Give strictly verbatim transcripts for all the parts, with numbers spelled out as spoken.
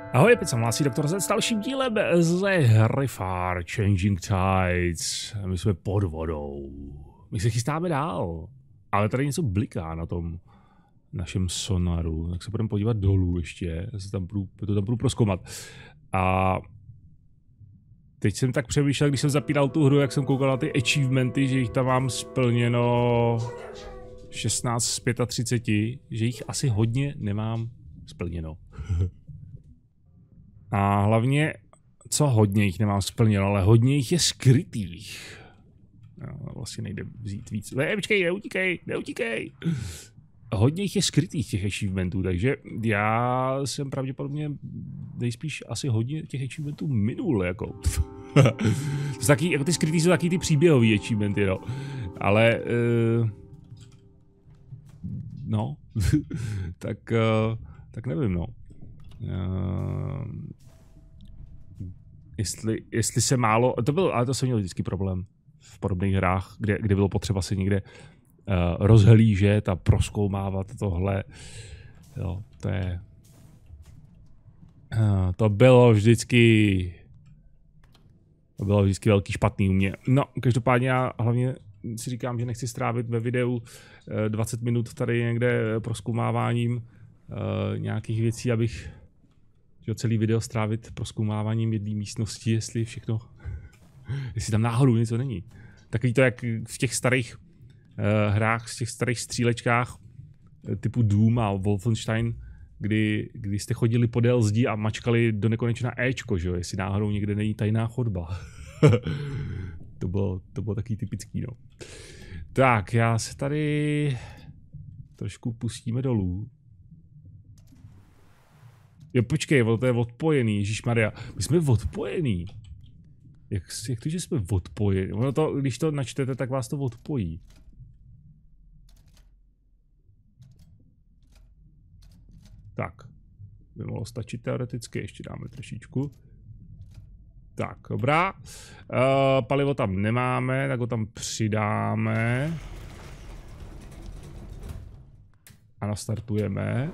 Ahoj, opět jsem hlásí doktor Z s dalším dílem ze hry Far Changing Tides. My jsme pod vodou. My se chystáme dál. Ale tady něco bliká na tom našem sonaru. Tak se budeme podívat dolů ještě. Já se tam budu, to tam budu prozkoumat. A teď jsem tak přemýšlel, když jsem zapínal tu hru, jak jsem koukal na ty achievementy, že jich tam mám splněno šestnáct z třicet pět, že jich asi hodně nemám splněno. A hlavně, co hodně jich nemám splněno, ale hodně jich je skrytých. No, vlastně nejde vzít víc. Ne, počkej, neutíkej, neutíkej. Hodně jich je skrytých těch achievementů, takže já jsem pravděpodobně nejspíš asi hodně těch achievementů minul, jako. To taky, jako ty skrytý jsou taky ty příběhový achievementy, no. Ale, uh, no, tak, uh, tak nevím, no. Uh, jestli, jestli se málo, to byl, ale to jsem měl vždycky problém v podobných hrách, kde, kde bylo potřeba se někde uh, rozhlížet a prozkoumávat tohle. Jo, to je, uh, to bylo vždycky, to bylo vždycky velký špatný u mě. No, každopádně já hlavně si říkám, že nechci strávit ve videu uh, dvacet minut tady někde prozkoumáváním uh, nějakých věcí, abych že celý video strávit prozkoumáváním jedné místnosti, jestli všechno, jestli tam náhodou něco není. Takový to, jak v těch starých uh, hrách, v těch starých střílečkách typu Doom a Wolfenstein, kdy, kdy jste chodili podél zdí a mačkali do nekonečna Ečko, že jo, jestli náhodou někde není tajná chodba. to, bylo, to bylo takový typický, no. Tak, já se tady trošku pustíme dolů. Jo, počkej, to je odpojený, ježišmarja. My jsme odpojený. Jak, jak to, že jsme odpojení? Ono to, když to načtete, tak vás to odpojí. Tak. By mohlo stačit teoreticky, ještě dáme trošičku. Tak, dobrá. Uh, palivo tam nemáme, tak ho tam přidáme. A nastartujeme.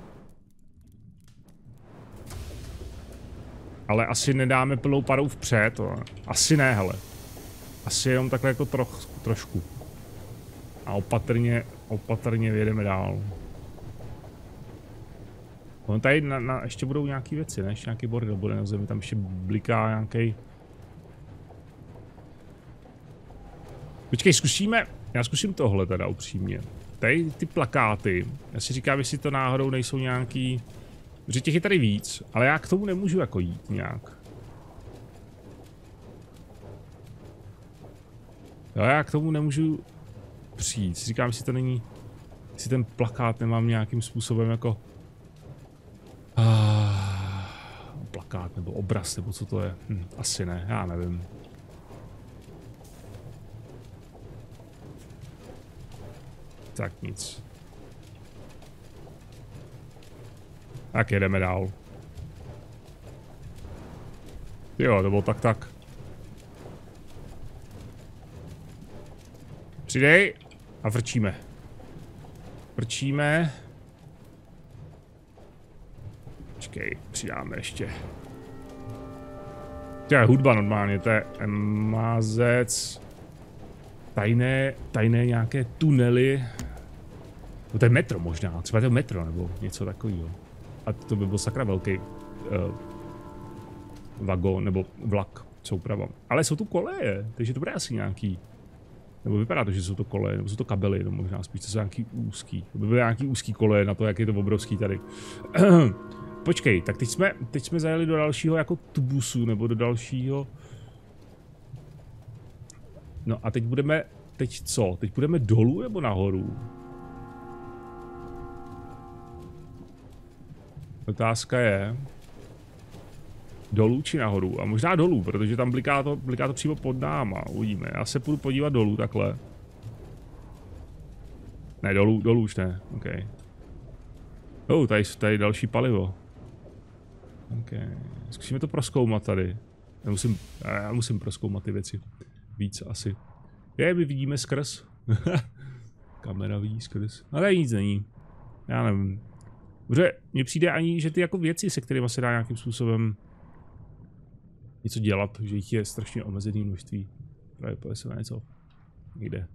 Ale asi nedáme plnou parou vpřed, to. Asi ne, hele. Asi jenom takhle jako troch, trošku. A opatrně, opatrně vyjedeme dál. No tady na, na, ještě budou nějaký věci, ne? Ještě nějaký bordel bude na zemi, tam ještě bliká nějaký. Počkej, zkusíme, já zkusím tohle teda upřímně. Tady ty plakáty, já si říkám, jestli to náhodou nejsou nějaký. Protože těch je tady víc, ale já k tomu nemůžu jako jít nějak. Jo, já k tomu nemůžu přijít. Říkám, jestli to není, jestli ten plakát nemám nějakým způsobem jako ah, plakát nebo obraz, nebo co to je. Hm, asi ne, já nevím. Tak nic. Tak jedeme dál. Jo, to bylo tak tak. Přidej a vrčíme. Vrčíme. Počkej, přidáme ještě. To je hudba normálně, to je mazec. Tajné, tajné nějaké tunely. No to je metro možná, třeba to je metro nebo něco takového. A to by byl sakra velký uh, vagón nebo vlak, souprava. Ale jsou tu koleje, takže to bude asi nějaký. Nebo vypadá to, že jsou to koleje, nebo jsou to kabely, no možná spíš to jsou nějaký úzký. To by byly nějaký úzký koleje na to, jak je to obrovský tady. Počkej, tak teď jsme, teď jsme zajeli do dalšího jako tubusu, nebo do dalšího. No a teď budeme, teď co? Teď budeme dolů nebo nahoru? Otázka je dolů či nahoru a možná dolů, protože tam bliká to, bliká to přímo pod náma, uvidíme. Já se půjdu podívat dolů takhle. Ne, dolů, dolů už ne, ok. Oh, tady, tady je další palivo. Ok, zkusíme to prozkoumat tady. Já musím, já musím prozkoumat ty věci víc asi. Je, my vidíme skrz. Kamera vidí skrz, ale nic není. Já nevím. Protože mně přijde ani, že ty jako věci, se kterými se dá nějakým způsobem něco dělat, že jich je strašně omezený množství. Právě pojď se na něco. Někde.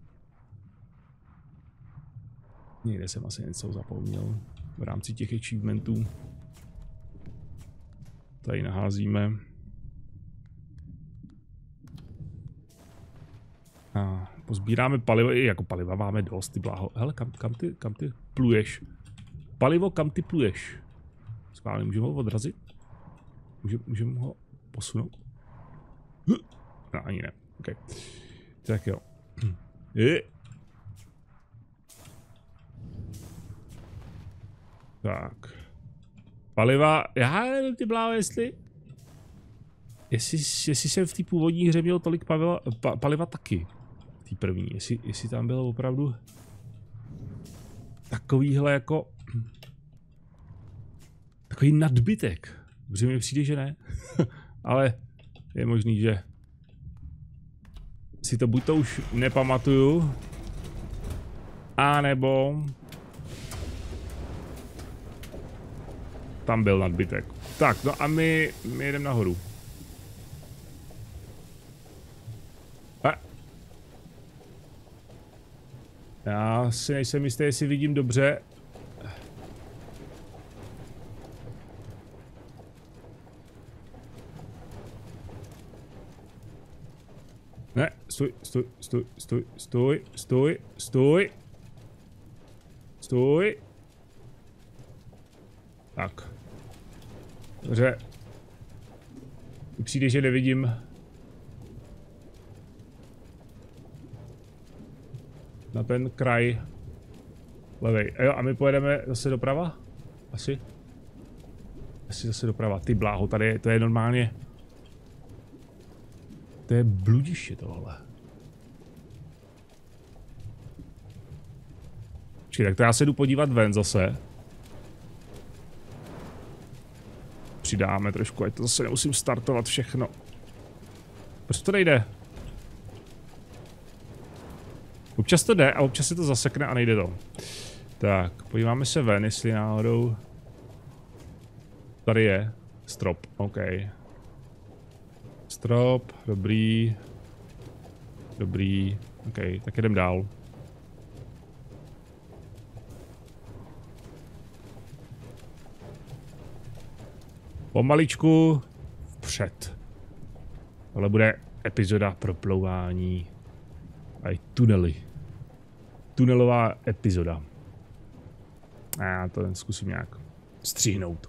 Někde jsem asi něco zapomněl v rámci těch achievementů. Tady naházíme. A pozbíráme palivo, i jako paliva máme dost, ty bláho. Hele, kam, kam, ty, kam ty pluješ? Palivo, kam ty pluješ? Schválně, můžeme ho odrazit? Můžeme, můžeme ho posunout? No, ani ne. Okay. Tak jo. Je. Tak. Paliva, já nevím, ty bláho, jestli... Jestli, jestli jsem v té původní hře měl tolik paliva, pa, paliva taky. V té první, jestli, jestli tam bylo opravdu... Takovýhle jako... Takový nadbytek. Protože mi přijde, že ne. Ale je možný, že... Si to buď to už nepamatuju, a nebo tam byl nadbytek. Tak, no a my, my jedeme nahoru. A. Já si nejsem jistý, jestli vidím dobře. Ne, stůj, stůj, stůj, stůj, stůj, stůj, stůj. Stůj. Tak. Dobře. Přijde, že nevidím. Na ten kraj. Levej. A jo, a my pojedeme zase doprava? Asi? Asi zase doprava. Ty bláho, tady je, to je normálně. To je bludiště tohle. Počkej, tak to já se jdu podívat ven zase. Přidáme trošku, ať to zase nemusím startovat všechno. Proč to nejde? Občas to jde a občas se to zasekne a nejde to. Tak, podíváme se ven, jestli náhodou... Tady je strop, OK. Strop, dobrý. Dobrý, OK, tak jdem dál. Pomaličku vpřed. Tohle bude epizoda proplouvání. A i tunely. Tunelová epizoda. A já to zkusím nějak stříhnout.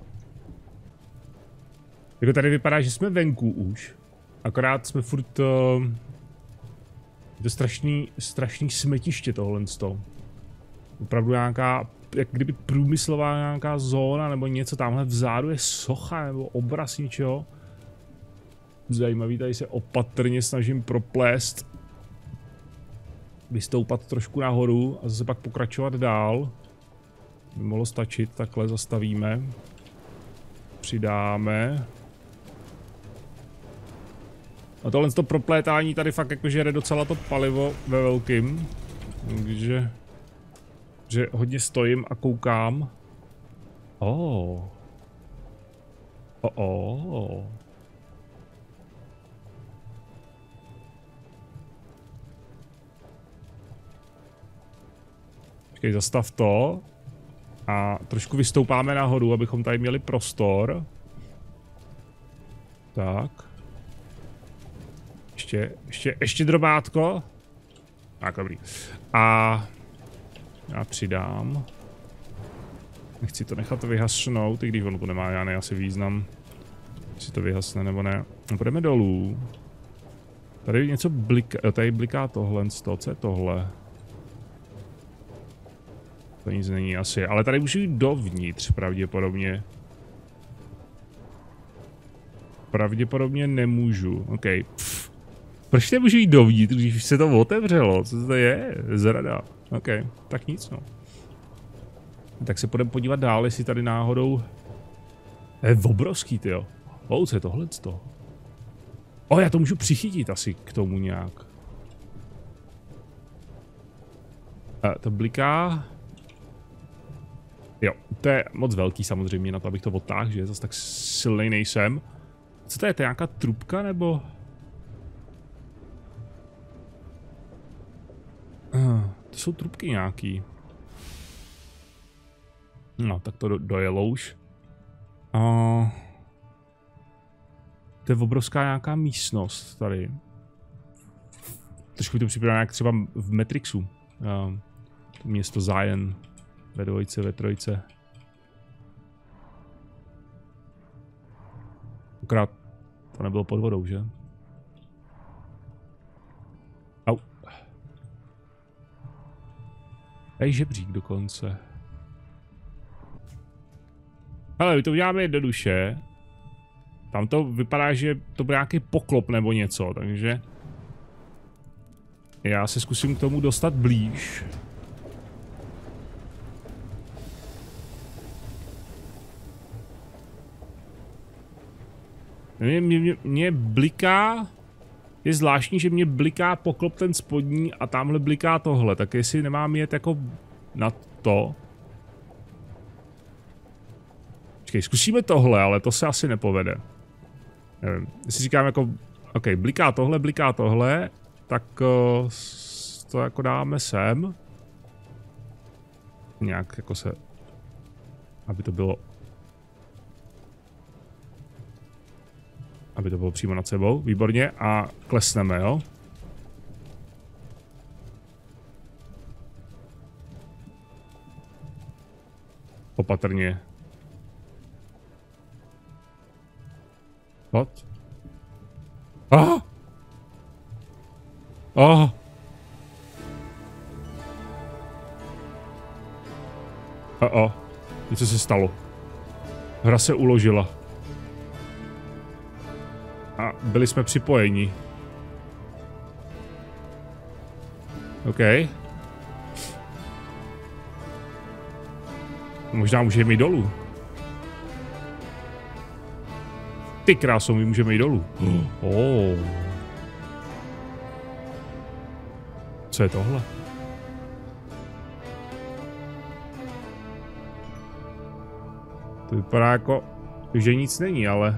Jako tady vypadá, že jsme venku už. Akorát jsme furt... Uh, je to strašný, strašný smetiště tohle z toho. Opravdu nějaká, jak kdyby průmyslová nějaká zóna, nebo něco tamhle vzadu je socha, nebo obraz něčeho. Zajímavý, tady se opatrně snažím proplést. Vystoupat trošku nahoru a zase pak pokračovat dál. By mohlo stačit, takhle zastavíme. Přidáme. A tohle to proplétání tady fakt jakože jde docela to palivo ve velkým. Takže... že hodně stojím a koukám. Oh. Oh, oh. Počkej, zastav to. A trošku vystoupáme nahoru, abychom tady měli prostor. Tak. Ještě, ještě, ještě drobátko. Tak, dobrý. A já přidám. Nechci to nechat vyhasnout, i když ono to nemá žádný asi význam. Jestli to vyhasne nebo ne. No, půjdeme dolů. Tady něco bliká, tady bliká tohle, co je tohle? To nic není asi, ale tady můžu jít dovnitř pravděpodobně. Pravděpodobně nemůžu, OK. Pff. Proč nemůžu jít dovnitř, když se to otevřelo? Co to je? Zrada. OK, tak nic no. Tak se půjdeme podívat dál, jestli tady náhodou... Je obrovský, tyjo. O, co je tohleto? O, já to můžu přichytit asi k tomu nějak. A to bliká... Jo, To je moc velký samozřejmě na to, abych to odtáhl, že zase tak silnej nejsem. Co to je, to je nějaká trubka nebo? Uh, to jsou trubky nějaký. No, tak to do, dojelo už. Uh, to je obrovská nějaká místnost tady. Trošku mi to připadá jak třeba v Matrixu. Uh, to město Zion. Ve dvojce, ve trojce. Akorát to nebylo pod vodou, že? Au. Tady žebřík dokonce. Ale my to uděláme jednoduše. Tam to vypadá, že to bude nějaký poklop nebo něco, takže... Já se zkusím k tomu dostat blíž. Mě, mě, mě bliká, je zvláštní, že mě bliká poklop ten spodní a tamhle bliká tohle, tak jestli nemám jet jako na to. Počkej, zkusíme tohle, ale to se asi nepovede. Nevím, jestli říkám jako, ok, bliká tohle, bliká tohle, tak uh, to jako dáme sem. Nějak jako se, aby to bylo... Aby to bylo přímo nad sebou, výborně, a klesneme, jo? Opatrně. What? Ah! Ah! A a. Něco se stalo. Hra se uložila. A byli jsme připojeni. OK. Možná můžeme jít dolů. Ty kráso, my můžeme jít dolů. Oh. Co je tohle? To vypadá jako, že nic není, ale...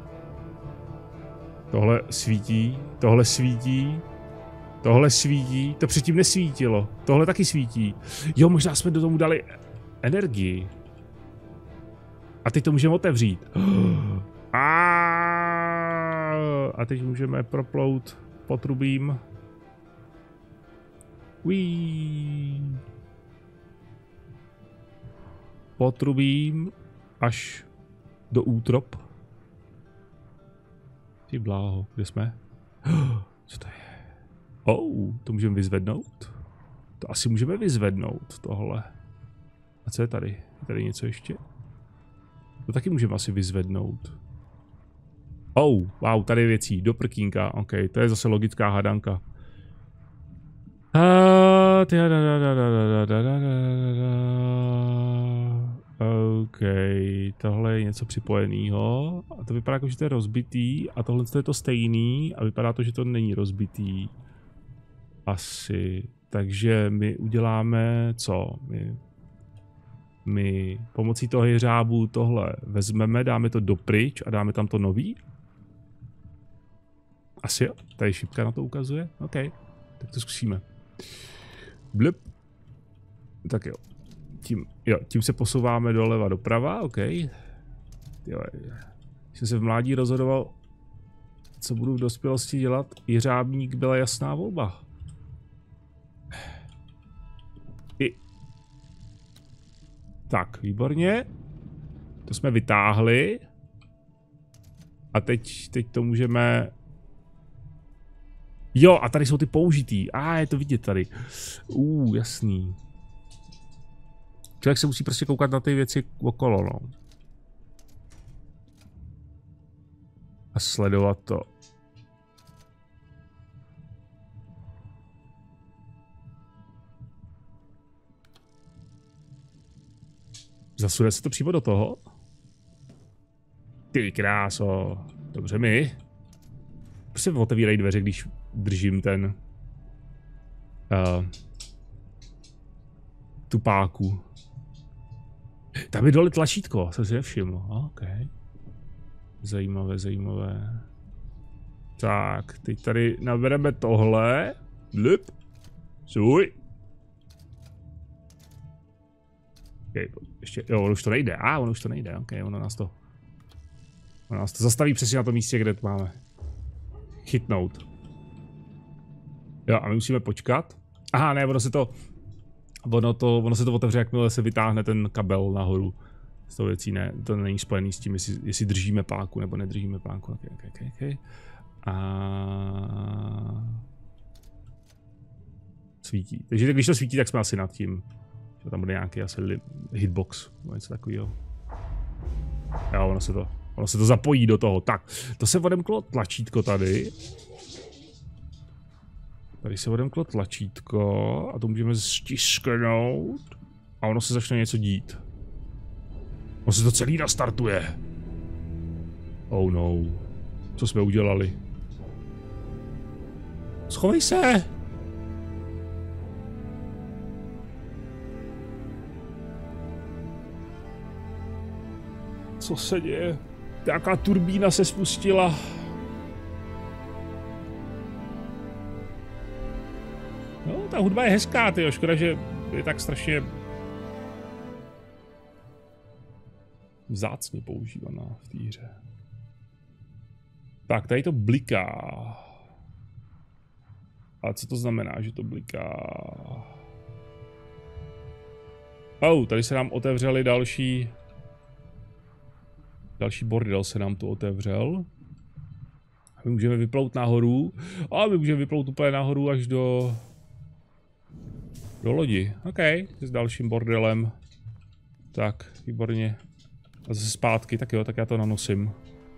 Tohle svítí, tohle svítí, tohle svítí, to předtím nesvítilo, tohle taky svítí. Jo, možná jsme do tomu dali energii. A teď to můžeme otevřít. A teď můžeme proplout potrubím. Uí. Potrubím až do útrop. Ty bláho, kde jsme? Co to je? Oh, to můžeme vyzvednout? To asi můžeme vyzvednout, tohle. A co je tady? Je tady něco ještě? To taky můžeme asi vyzvednout. Oh, wow, tady je věcí, do prkínka, ok, to je zase logická hadanka. OK, tohle je něco připojeného a to vypadá jako, že to je rozbitý a tohle je to stejný a vypadá to, že to není rozbitý. Asi. Takže my uděláme co? My, my pomocí toho jeřábu tohle vezmeme, dáme to dopryč a dáme tam to nový? Asi jo, tady šipka na to ukazuje. OK, tak to zkusíme. Blip. Tak jo. Tím, jo, tím se posouváme doleva doprava, OK. Jo, jsem se v mládí rozhodoval, co budu v dospělosti dělat. Jeřábník byla jasná volba. I. Tak, výborně. To jsme vytáhli. A teď, teď to můžeme... Jo, a tady jsou ty použitý. A ah, je to vidět tady. Uh, jasný. Člověk se musí prostě koukat na ty věci okolo, no. A sledovat to. Zasune se to přímo do toho? Ty kráso. Dobře mi. Prostě otevírají dveře, když držím ten... Uh, tu páku. Tam je dole tlačítko, jsem si nevšiml. OK. Zajímavé, zajímavé. Tak, teď tady nabereme tohle. Blip. Suj. Okay, ještě, jo, ono už to nejde. A, ah, ono už to nejde, ok, ono nás to... Ono nás to zastaví přesně na tom místě, kde to máme chytnout. Jo, a my musíme počkat. Aha, ne, ono se to... Ono, to, ono se to otevře, jakmile se vytáhne ten kabel nahoru. Z toho věcí ne, to není spojený s tím, jestli, jestli držíme páku nebo nedržíme páku. Okay, okay, okay, okay. A... Svítí. Takže když to svítí, tak jsme asi nad tím. Že tam bude nějaký asi hitbox nebo něco takového. Jo, ono se to, ono se to zapojí do toho. Tak, to se odemklo tlačítko tady. Tady se odemklo tlačítko a to můžeme stisknout a ono se začne něco dít. Ono se to celý nastartuje. Oh no. Co jsme udělali? Schovej se! Co se děje? Nějaká turbína se spustila. No, ta hudba je hezká, tyjo. Škoda, že je tak strašně vzácně používaná v té hře. Tak, tady to bliká. Ale co to znamená, že to bliká? Oh, tady se nám otevřeli další... Další bordel se nám tu otevřel. My můžeme vyplout nahoru. A my můžeme vyplout úplně nahoru až do... Do lodi. OK, s dalším bordelem. Tak, výborně. A zase zpátky, tak jo, tak já to nanosím.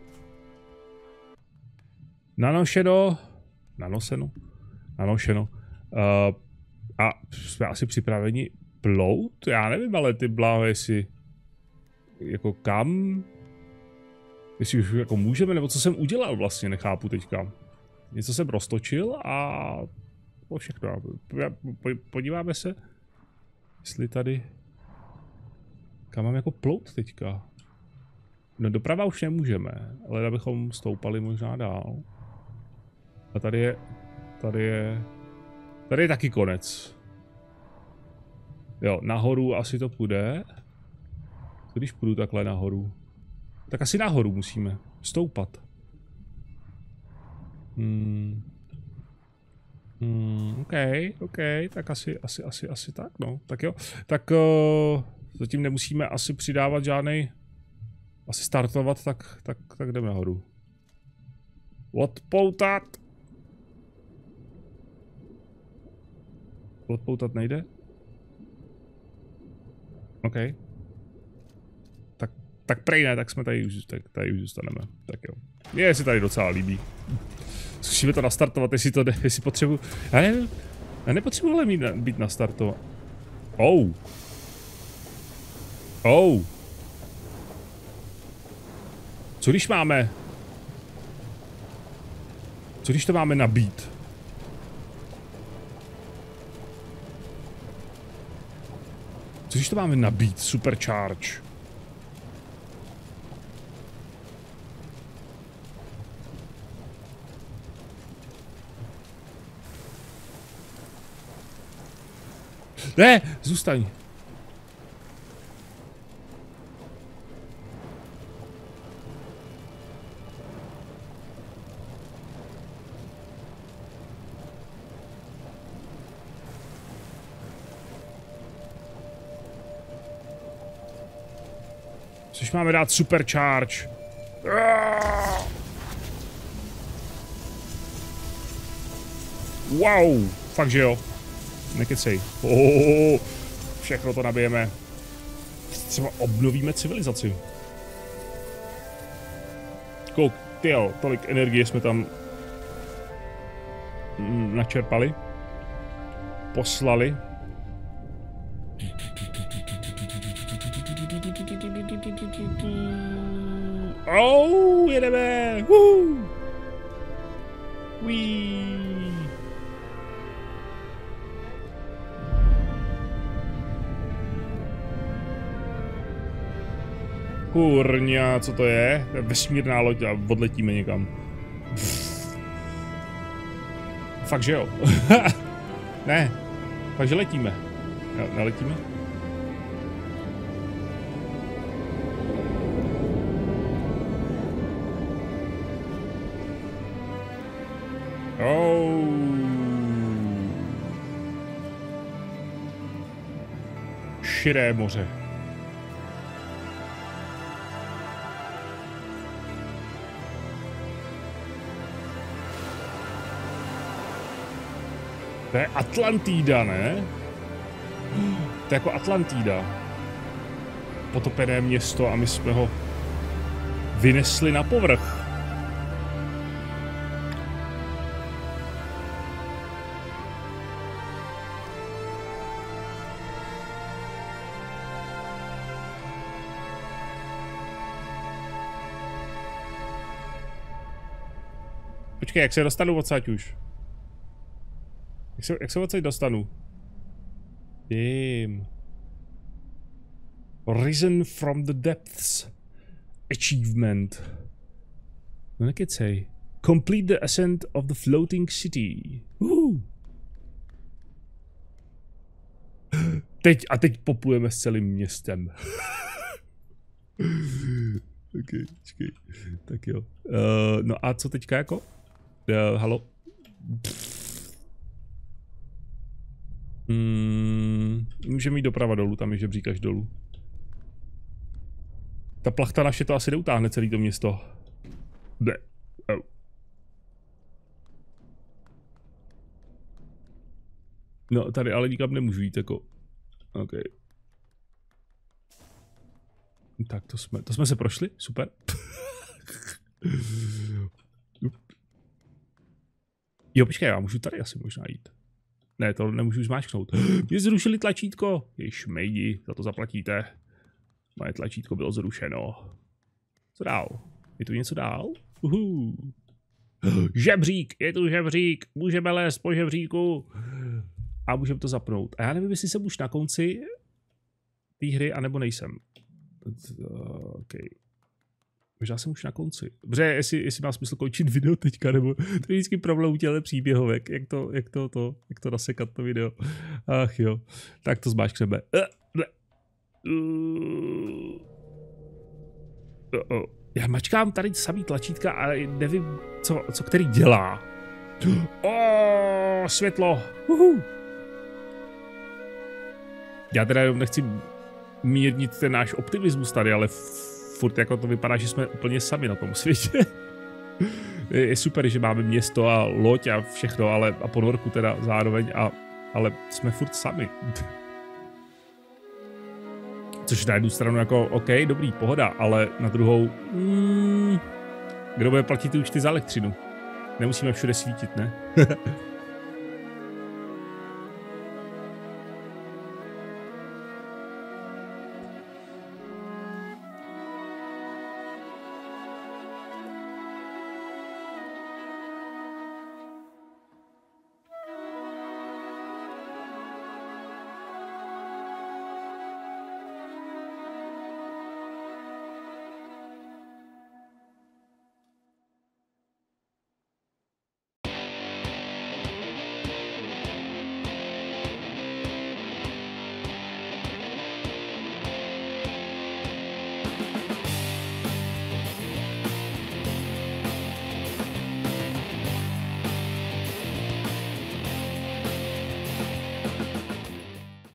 Nanošeno. Nanoseno. Nanošeno. Uh, a jsme asi připraveni plout? Já nevím, ale ty bláho, jestli... Jako kam? Jestli už jako můžeme, nebo co jsem udělal vlastně, nechápu teďka. Něco jsem roztočil a... To všechno. Podíváme se, jestli tady... Kam mám jako plout teďka? No doprava už nemůžeme, ale abychom stoupali možná dál. A tady je... Tady je... Tady je taky konec. Jo, nahoru asi to půjde. Když půjdu takhle nahoru. Tak asi nahoru musíme stoupat. Hmm. Hmm, OK, OK, tak asi, asi, asi, asi tak, no. Tak jo, tak uh, zatím nemusíme asi přidávat žádnej, asi startovat, tak, tak, tak jdeme nahoru. Odpoutat! Odpoutat nejde? OK. Tak, tak prej ne, tak jsme tady už, tak tady už zůstaneme, tak jo. Mně se tady docela líbí. Zkusíme to nastartovat, jestli to jde, jestli potřebuji. Já nevím, já nepotřebuji ale mít, být nastartovat. Oh. Oh. Co když máme? Co když to máme nabít? Co když to máme nabít? Supercharge. Ne, zůstaň. Což máme dát supercharge. Wow, fakt že jo. Nekecej. Oh, všechno to nabijeme. Třeba obnovíme civilizaci. Kouk, tyjo, tolik energie jsme tam načerpali. Poslali. Oh, jedeme! Woo! Wee! Kurňa, co to je? Vesmírná loď a odletíme někam. Pff. Fakt, že jo? Ne, fakt, že letíme. Ne, neletíme? Oh. Širé moře. To je Atlantida, ne? To je jako Atlantida. Potopené město a my jsme ho vynesli na povrch. Počkej, jak se dostanu odsaď už? Jak se, jak se odsaď dostanu? Damn. Risen from the depths. Achievement. No nekecej. Complete the ascent of the floating city. Uh. Teď, a teď popujeme s celým městem. Ok, počkej. Tak jo. Uh, no a co teďka jako? Uh, halo? Mm, můžeme jít doprava dolů, tam je žebřík až dolů. Ta plachta naše to asi neutáhne celé to město. Ne. Oh. No, tady ale nikam nemůžu jít, jako. OK. Tak to jsme, to jsme se prošli, super. Jo, počkej, já můžu tady asi možná jít. Ne, to nemůžu zmáčknout. Mě zrušili tlačítko. Jež mejdi, za to zaplatíte. Moje tlačítko bylo zrušeno. Co dál? Je tu něco dál? Uhu. Žebřík, je tu žebřík. Můžeme lézt po žebříku. A můžeme to zapnout. A já nevím, jestli jsem už na konci té hry, anebo nejsem. Okay. Možná jsem už na konci. Dobře, jestli, jestli má smysl končit video teďka, nebo to je vždycky problém u těchto příběhovek, jak to, jak to, to, jak to nasekat to video. Ach jo, tak to zmáčkneme. Já mačkám tady samý tlačítka a nevím, co, co který dělá. O, světlo. Uhu. Já teda jenom nechci mírnit ten náš optimismus tady, ale furt jako to vypadá, že jsme úplně sami na tom světě. Je super, že máme město a loď a všechno, ale a ponorku teda zároveň, a, ale jsme furt sami. Což na jednu stranu jako OK, dobrý, pohoda, ale na druhou mm, kdo bude platit ty účty za elektřinu? Nemusíme všude svítit, ne?